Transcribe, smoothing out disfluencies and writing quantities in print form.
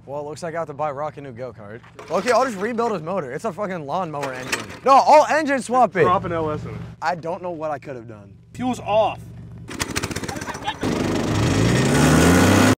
Well, it looks like I have to buy Rock a new go-kart. Okay, I'll just rebuild his motor. It's a fucking lawnmower engine. No, I'll engine swap it. Drop an LS in it. I don't know what I could have done. Fuel's off.